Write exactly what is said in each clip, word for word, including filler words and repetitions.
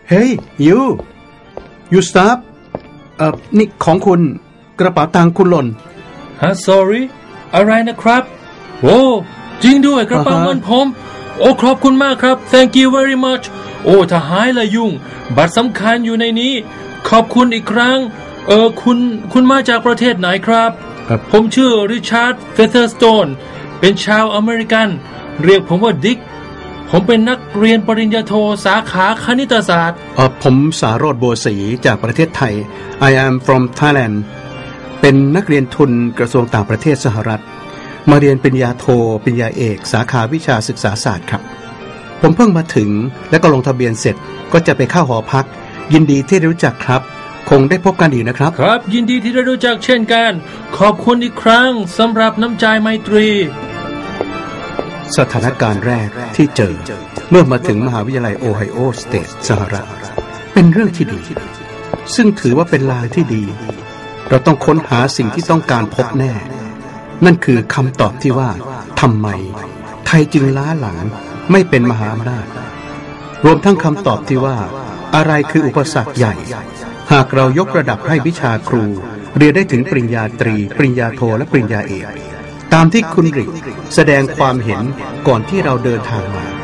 เฮ้ยยูยูสตาฟเอ่อนี่ของคุณกระเป๋าตังค์คุณหล่นฮะ sorry อะไรนะครับโอ้จริงด้วยกระเป๋าเงินผมโอ้ขอบคุณมากครับ thank you very much โอ้ถ้าหายละยุ่งบัตรสำคัญอยู่ในนี้ขอบคุณอีกครั้งเออคุณคุณมาจากประเทศไหนครับผมชื่อริชาร์ดเฟเธอร์สโตนเป็นชาวอเมริกันเรียกผมว่าดิกผมเป็นนักเรียนปริญญาโทสาขาคณิตศาสตร์เออผมสาโรจน์บัวศรีจากประเทศไทย I am from Thailand เป็นนักเรียนทุนกระทรวงต่างประเทศสหรัฐมาเรียนปริญญาโทปริญญาเอกสาขาวิชาศึกษาศาสตร์ครับผมเพิ่งมาถึงและก็ลงทะเบียนเสร็จก็จะไปเข้าหอพักยินดีที่ได้รู้จักครับคงได้พบกันอีกนะครับครับยินดีที่ได้รู้จักเช่นกันขอบคุณอีกครั้งสำหรับน้ำใจไมตรีสถานการณ์แรกที่เจอเมื่อมาถึงมหาวิทยาลัยโอไฮโอสเตทสหรัฐเป็นเรื่องที่ดีซึ่งถือว่าเป็นลางที่ดีเราต้องค้นหาสิ่งที่ต้องการพบแน่นั่นคือคำตอบที่ว่าทำไมไทยจึงล้าหลังไม่เป็นมหาอำนาจรวมทั้งคำตอบที่ว่าอะไรคืออุปสรรคใหญ่หากเรายกระดับให้วิชาครูเรียนได้ถึงปริญญาตรีปริญญาโทและปริญญาเอกตามที่คุณริกแสดงความเห็นก่อนที่เราเดินทางมา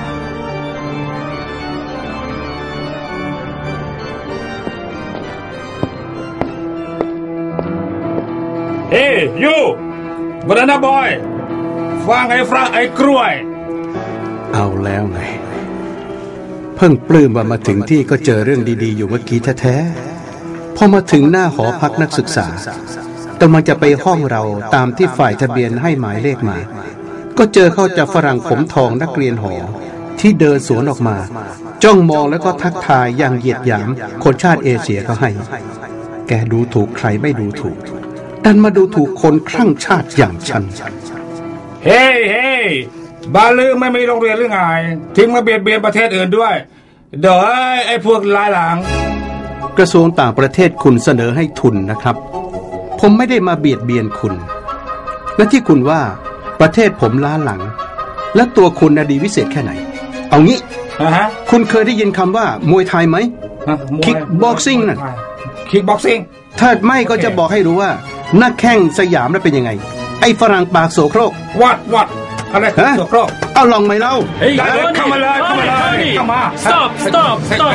เฮ้ยยูบานาน่าบอยฟังไอ้ฟรังไอ้กล้วยเอาแล้วไงเพิ่งปลื้มว่ามาถึงที่ก็เจอเรื่องดีๆอยู่เมื่อกี้แท้ๆพอมาถึงหน้าหอพักนักศึกษากำลังจะไปห้องเราตามที่ฝ่ายทะเบียนให้หมายเลขมาก็เจอเข้าจากฝรั่งผมทองนักเรียนหอที่เดินสวนออกมาจ้องมองแล้วก็ทักทายอย่างเหยียดหยามคนชาติเอเชียเขาให้แกดูถูกใครไม่ดูถูกดันมาดูถูกคนคลั่งชาติอย่างฉันเฮ้ยเฮ้ยบาลือไม่มีโรงเรียนหรือไงทิ้งมาเบียดเบียนประเทศอื่นด้วยเดี๋ยวไอ้พวกลายหลังกระทรวงต่างประเทศคุณเสนอให้ทุนนะครับผมไม่ได้มาเบียดเบียนคุณและที่คุณว่าประเทศผมล้าหลังและตัวคุณดีวิเศษแค่ไหนเอางี้ uh-huh. คุณเคยได้ยินคำว่ามวยไทยไหมคิกบ็อกซิ่งนั่นคิกบ็อกซิ่งถ้าไม่ก็จะบอกให้รู้ว่านักแข่งสยามนั้นเป็นยังไงไอ้ฝรั่งปากโสโครกวัดวัดอะไรโสโครกเอาลองไหมเล่าเฮ้ยเข้ามาเลยเข้ามาเลยเข้ามา stop stop stop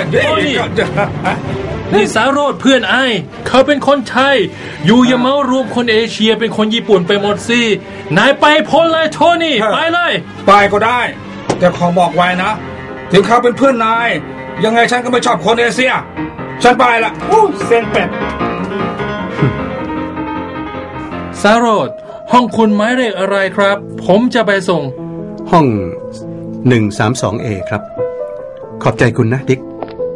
นี่สาโรจน์เพื่อนไอ้เขาเป็นคนไทยอยู่อย่าเมารวมคนเอเชียเป็นคนญี่ปุ่นไปหมดสินายไปพ้นเลยโทนี่ไปเลยไปก็ได้แต่ขอบอกไว้นะถึงเขาเป็นเพื่อนนายยังไงฉันก็ไม่ชอบคนเอเชียฉันไปละอู้เซ็งเป็ดสาโรจน์ห้องคุณหมายเลขอะไรครับผมจะไปส่งห้องหนึ่งสามสองเอครับขอบใจคุณนะดิ๊ก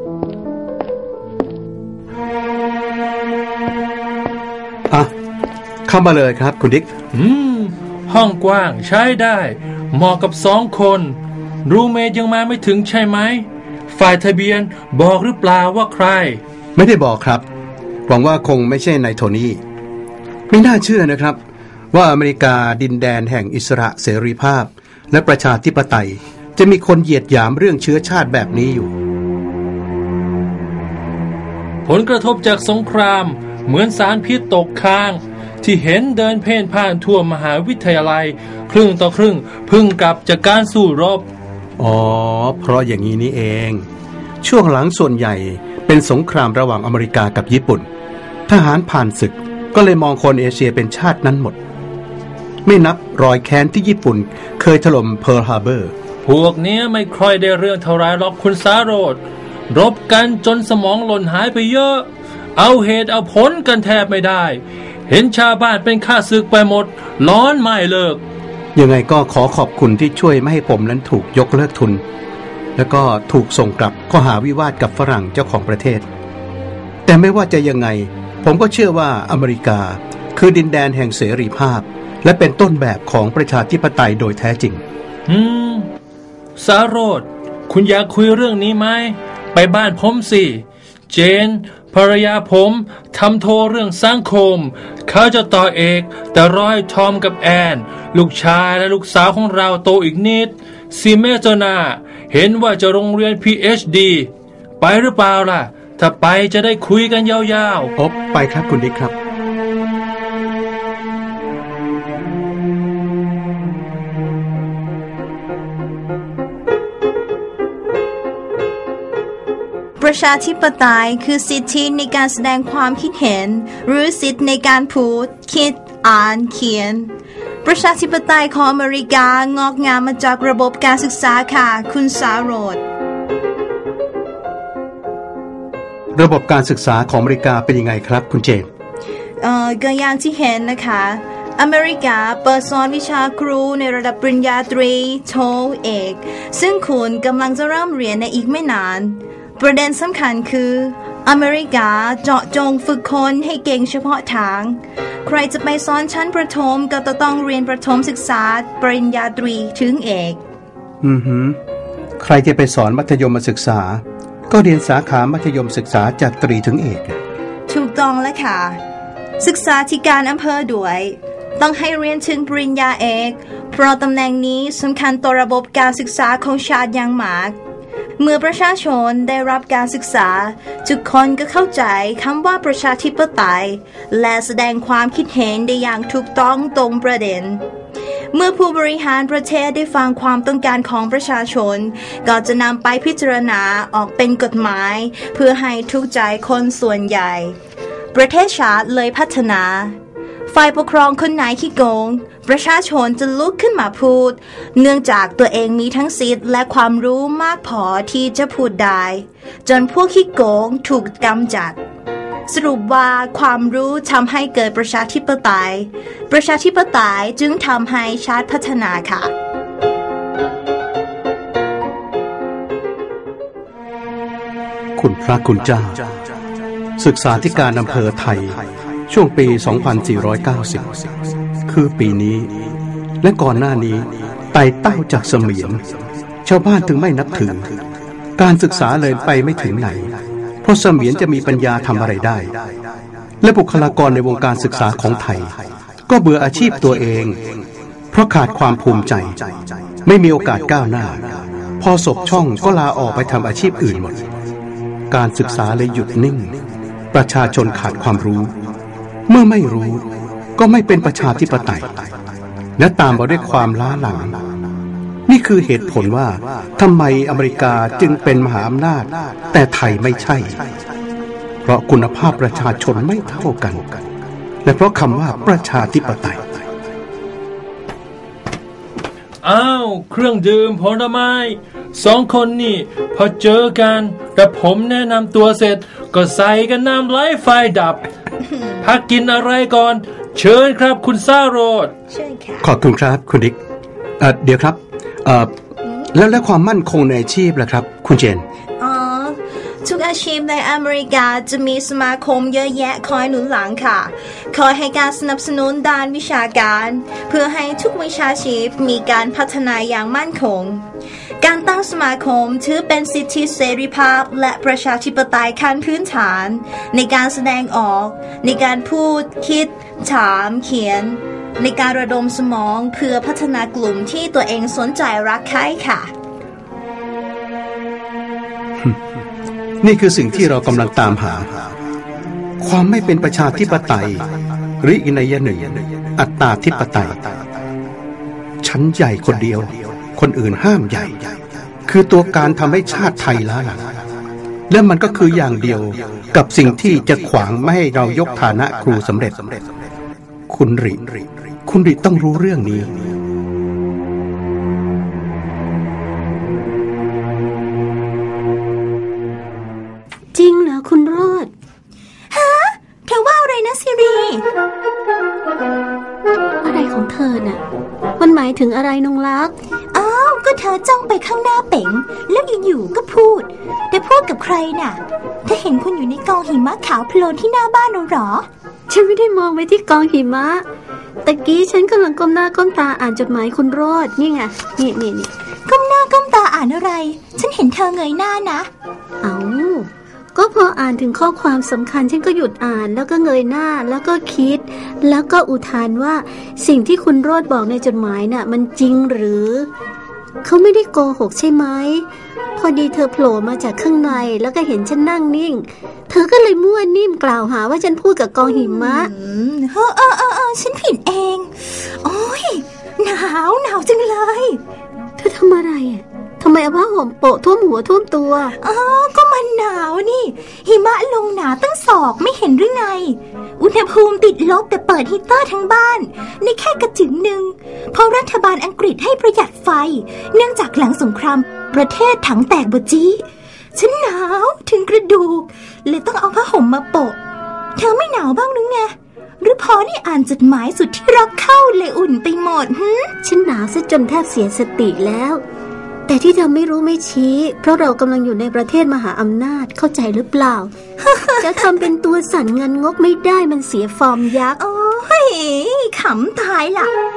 อ่ะเข้ามาเลยครับคุณดิ๊กอืมห้องกว้างใช้ได้เหมาะกับสองคนรูเมทยังมาไม่ถึงใช่ไหมฝ่ายทะเบียนบอกหรือเปล่าว่าใครไม่ได้บอกครับหวังว่าคงไม่ใช่นายโทนี่ไม่น่าเชื่อนะครับว่าอเมริกาดินแดนแห่งอิสระเสรีภาพและประชาธิปไตยจะมีคนเหยียดหยามเรื่องเชื้อชาติแบบนี้อยู่ผลกระทบจากสงครามเหมือนสารพิษตกค้างที่เห็นเดินเพ่นพ่านทั่วมหาวิทยาลัยครึ่งต่อครึ่งพึ่งกลับจากการสู้รบอ๋อเพราะอย่างนี้นี่เองช่วงหลังส่วนใหญ่เป็นสงครามระหว่างอเมริกากับญี่ปุ่นทหารผ่านศึกก็เลยมองคนเอเชียเป็นชาตินั้นหมดไม่นับรอยแค้นที่ญี่ปุ่นเคยถล่มเพิร์ลฮาร์เบอร์พวกนี้ไม่ค่อยได้เรื่องเท่าไรหรอกคุณสาโรจน์รบกันจนสมองหล่นหายไปเยอะเอาเหตุเอาผลกันแทบไม่ได้เห็นชาวบ้านเป็นข้าศึกไปหมดร้อนไม่เลิกยังไงก็ขอขอบคุณที่ช่วยไม่ให้ผมนั้นถูกยกเลิกทุนแล้วก็ถูกส่งกลับข้อหาวิวาทกับฝรั่งเจ้าของประเทศแต่ไม่ว่าจะยังไงผมก็เชื่อว่าอเมริกาคือดินแดนแห่งเสรีภาพและเป็นต้นแบบของประชาธิปไตยโดยแท้จริงอืมสาโรจน์คุณอยากคุยเรื่องนี้ไหมไปบ้านผมสิเจนภรรยาผมทำโทรเรื่องสังคมเขาจะต่อเอกแต่รอยทอมกับแอนลูกชายและลูกสาวของเราโตอีกนิดซีเมโจนาเห็นว่าจะโรงเรียน พี เอช ดีไปหรือเปล่าล่ะถ้าไปจะได้คุยกันยาวๆโอ๊บไปครับคุณดิ๊กครับประชาธิปไตยคือสิทธิในการแสดงความคิดเห็นหรือสิทธิในการพูดคิดอ่านเขียนประชาธิปไตยของอเมริกางอกงามมาจากระบบการศึกษาค่ะคุณสาโรจน์ระบบการศึกษาของอเมริกาเป็นยังไงครับคุณเจนเอ่อก็อย่างที่เห็นนะคะอเมริกาเปิดสอนวิชาครูในระดับปริญญาตรีโทเอกซึ่งคุณกำลังจะเริ่มเรียนในอีกไม่นานประเด็นสำคัญคืออเมริกาเจาะจงฝึกคนให้เก่งเฉพาะทางใครจะไปสอนชั้นประถมก็ต้องเรียนประถมศึกษาปริญญาตรีถึงเอกอือหือใครจะไปสอนมัธยมศึกษาก็เรียนสาขามัธยมศึกษาจากตรีถึงเอกถูกต้องแล้วค่ะศึกษาธิการอำเภอด้วยต้องให้เรียนถึงปริญญาเอกเพราะตำแหน่งนี้สำคัญต่อระบบการศึกษาของชาติอย่างมากเมื่อประชาชนได้รับการศึกษาทุกคนก็เข้าใจคำว่าประชาธิปไตยและแสดงความคิดเห็นได้อย่างถูกต้องตรงประเด็นเมื่อผู้บริหารประเทศได้ฟังความต้องการของประชาชนก็จะนำไปพิจารณาออกเป็นกฎหมายเพื่อให้ถูกใจคนส่วนใหญ่ประเทศชาติเลยพัฒนาฝ่ายปกครองคนไหนขี้โกงประชาชนจะลุกขึ้นมาพูดเนื่องจากตัวเองมีทั้งสิทธิ์และความรู้มากพอที่จะพูดได้จนพวกขี้โกงถูกกำจัดสรุปว่าความรู้ทำให้เกิดประชาธิปไตยประชาธิปไตยจึงทำให้ชาติพัฒนาค่ะคุณพระคุณเจ้าศึกษาธิการอำเภอไทยช่วงปี สองพันสี่ร้อยเก้าสิบ คือปีนี้และก่อนหน้านี้ไต่เต้าจากเสมียนชาวบ้านถึงไม่นับถือการศึกษาเลยไปไม่ถึงไหนเพราะเสมียนจะมีปัญญาทำอะไรได้และบุคลากรในวงการศึกษาของไทยก็เบื่ออาชีพตัวเองเพราะขาดความภูมิใจไม่มีโอกาสก้าวหน้าพอศพช่องก็ลาออกไปทำอาชีพอื่นหมดการศึกษาเลยหยุดนิ่งประชาชนขาดความรู้เมื่อไม่รู้ก็ไม่เป็นประชาธิปไตยและตามมาด้วยความล้าหลังนี่คือเหตุผลว่าทำไมอเมริกาจึงเป็นมหาอำนาจแต่ไทยไม่ใช่เพราะคุณภาพประชาชนไม่เท่ากันและเพราะคำว่าประชาธิปไตยอ้าวเครื่องดื่มผลไม้สองคนนี่พอเจอกันแต่ผมแนะนำตัวเสร็จก็ใส่กันน้ำไหลไฟดับ พักกินอะไรก่อนเชิญครับคุณซาโรจน์เชิญค่ะขอบคุณครับคุณดิ๊กเอ่อเดี๋ยวครับเอ่อแล้วและความมั่นคงในอาชีพล่ะครับคุณเจนอ๋อทุกอาชีพในอเมริกาจะมีสมาคมเยอะแยะคอยหนุนหลังค่ะคอยให้การสนับสนุนด้านวิชาการเพื่อให้ทุกวิชาชีพมีการพัฒนาอย่างมั่นคงการตั้งสมาคมถือเป็นสิทธิเสรีภาพและประชาธิปไตยขั้นพื้นฐานในการแสดงออกในการพูดคิดถามเขียนในการระดมสมองเพื่อพัฒนากลุ่มที่ตัวเองสนใจรักใคร่ค่ะนี่คือสิ่งที่เรากำลังตามหาความไม่เป็นประชาธิปไตยหรืออีกนัยหนึ่งอัตตาธิปไตยฉันใหญ่คนเดียวคนอื่นห้ามใหญ่คือตัวการทำให้ชาติไทยล้าหลังและมันก็คืออย่างเดียวกับสิ่งที่จะขวางไม่ให้เรายกฐานะครูสำเร็จคุณริคุณริต้องรู้เรื่องนี้จริงเหรอคุณโรจน์ฮะเธอว่าอะไรนะซิรีอะไรของเธอน่ะมันหมายถึงอะไรนงลักษ์อ้าวก็เธอจ้องไปข้างหน้าเป๋งแล้วอยู่ๆก็พูดแต่พูดกับใครน่ะเธอเห็นคุณอยู่ในกองหิมะขาวโพลนที่หน้าบ้านเราหรอฉันไม่ได้มองไปที่กองหิมะตะกี้ฉันกำลังก้มหน้าก้มตาอ่านจดหมายคุณโรจน์นี่ไงนี่นี่นี่ก้มหน้าก้มตาอ่านอะไรฉันเห็นเธอเงยหน้านะเอ้าก็พออ่านถึงข้อความสำคัญฉันก็หยุดอ่านแล้วก็เงยหน้าแล้วก็คิดแล้วก็อุทานว่าสิ่งที่คุณโรจน์บอกในจดหมายน่ะมันจริงหรือเขาไม่ได้โกหกใช่ไหมพอดีเธอโผล่มาจากข้างในแล้วก็เห็นฉันนั่งนิ่งเธอก็เลยมั่วนิ่มกล่าวหาว่าฉันพูดกับกองหิมะอืมเออเออเออเออฉันผิดเองโอ้ยหนาวหนาวจังเลยเธอทำอะไรอ่ะทำไมเอาผ้าห่มโปะท่วมหัวท่วมตัวอ๋อก็มันหนาวนี่หิมะลงหนาตั้งศอกไม่เห็นหรือไงอุณหภูมิติดลบแต่เปิดฮีตเตอร์ทั้งบ้านในแค่กระจึงหนึ่งเพราะรัฐบาลอังกฤษให้ประหยัดไฟเนื่องจากหลังสงครามประเทศถังแตกบจี้ฉันหนาวถึงกระดูกเลยต้องเอาผ้าห่มมาโปะเธอไม่หนาวบ้างหรือไงหรือพอนี่อ่านจดหมายสุดที่รักเข้าเลยอุ่นไปหมดหึฉันหนาวซะจนแทบเสียสติแล้วแต่ที่เธอไม่รู้ไม่ชี้เพราะเรากำลังอยู่ในประเทศมหาอำนาจเข้าใจหรือเปล่า จะทำเป็นตัวสั่นเงินงกไม่ได้มันเสียฟอร์มยักษ์โอ้ยขำตายล่ะ